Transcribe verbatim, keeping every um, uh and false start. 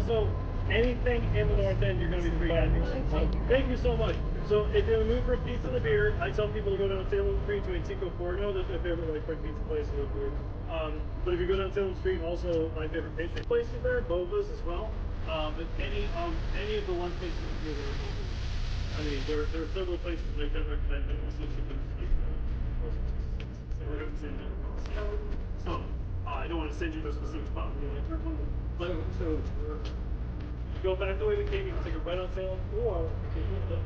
also, anything in the North End, you're going to be free dining. So, thank you so much. So, if you're in the mood for a pizza and a beer, I tell people to go down Salem Street to Antico Forno. That's my favorite like quick pizza place in Oakwood. Um, but if you go down Salem Street, also my favorite pastry places there, Bova's as well. Um, but any of any of the lunch places here that are open. I mean, there, there are several places that I can recommend that also keep them so, uh, I don't want to send you to a specific spot. But so, go back the way we came. You can take a right on Salem, or take a left.